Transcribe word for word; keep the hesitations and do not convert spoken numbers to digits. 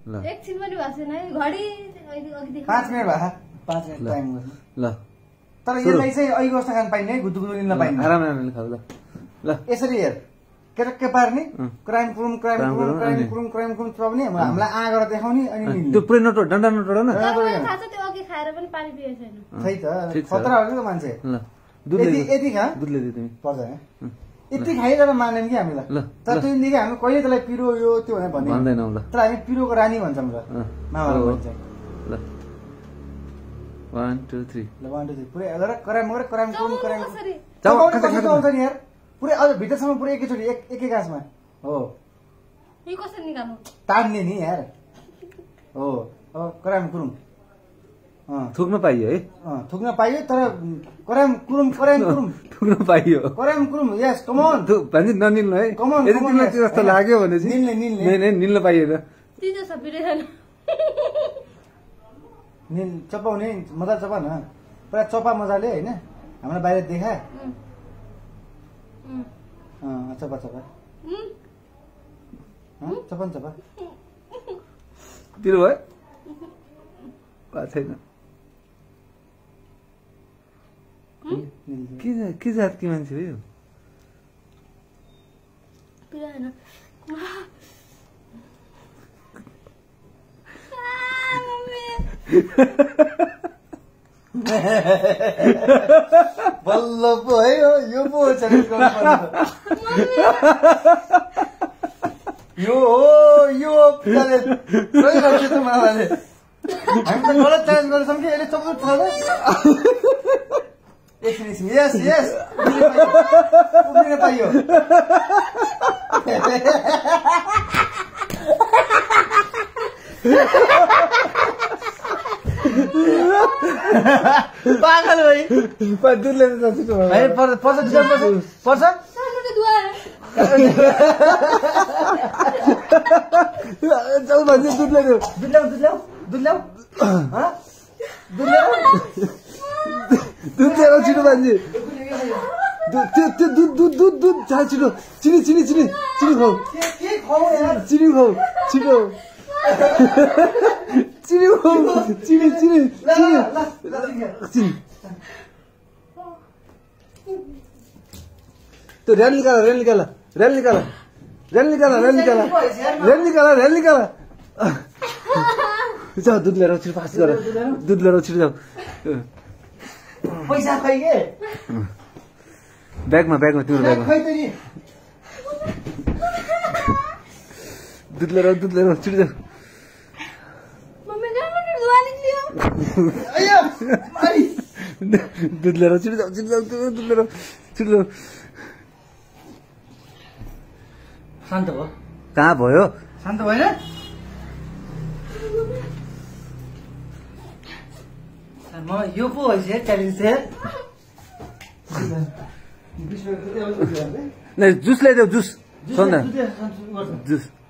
एकछिन पनि भएको छैन है घडी पाँच मिनट भयो पाँच मिनट टाइम गर्नु ल तर यसलाई चाहिँ अहिले कस्तो खान पाइने है गुदु गुदु लिन पाइने आराम आरामले खाऊ ल ल यसरी हेर केटक्कै पार्ने क्राइम कुरुम क्राइम कुरुम क्राइम कुरुम क्राइम कुरुम चलाउने हामीलाई आ गरेर देखाउने अनि त्यो पुरै नटो डन्डा नटो न थाहा छ त्यो अघि खाएर पनि पानी पिएको छैन खै त खतरा हो कि मान्छे ल दुध यति यति खा दुध ल्याइदियो तिमी पर्छ यति खाइदिएर मान्यौँ कि हामीलाई तर त्यो दिनदेखि हामी कहिले त्यसलाई पिरो यो त्यो भनेर भन्ने भन्दैनौँ ल तर हामी पिरोको रानी भन्छौँ र मामाले भन्छ ल one two three ल one two three पुरै हेरेर कराम गरेर कराम कुरुम कराम चपाउने कसरी आउँछ नि यार पुरै अझ भित्रसम्म पुरै एकैचोटि एक एकै गाँसमा हो यो कसरी निकाल्नु ताड्ने नि यार हो अब कराम कुरुम थुक्न पाइयो है थुक्न पाइयो तर कराम कुरुम कराम कुरुम थुक्न पाइयो कराम कुरुम यस कम अन भन्छ ननिल्नु है यदि तिमीलाई चाहिँ जस्तो लाग्यो भने चाहिँ निल्ने निल्ने निल्न पाइएन तिजो छ बिरेन निल चपाउने मजा चपा न पुरा चपा मजाले होइन हामीलाई बाहिर देखा चपा चपा चपा चपा पिरो भयो छैन के जातकी मान्छे हो यो बल्ल पो है यो पो यो हो यो मामाले हामी त गलत चेन्ज गरेछौँ कि यसले चप्पल थाहा एकछिन यस यस उभिन पाइयो पागल भाइ दुध लिएर जान्छु पर्छ पर्छ पर्छ जाऊ भन्छ दुध ल्याउ दुध ल्याउ दुध ल्याउ दुध ल्याउ दुध ल्याउ दुध ल्याएर छिटो मान्छे त्यो त्यो दुध दुध दुध दुध छ छिटो चिनी चिनी चिनी चिनी खाऊ चिनी खाऊ छिटो चिनी खाऊ चिनी चिनी चिनी चिनी त्यो रेल निकाल रेल निकाल रेल निकाल रेल निकाल रेल निकाल रेल निकाल रेल निकाल जाऊ दुध लिएर छिटो फास्ट गर दुध लिएर छिटो जाऊ पैसा खै के ब्यागमा ब्यागमा त्यो ब्यागमा दुध लिएर दुध लिएर छिटो जाऊ दुध लिएर छिटो जाऊ छिटो जाऊ दुध लिएर छिटो जाऊ शान्त भयो कहाँ भयो शान्त भएन म यो पो भएछ च्यालेन्ज चाहिँ जुस ल्याइदेऊ जुस सुन्दा जुस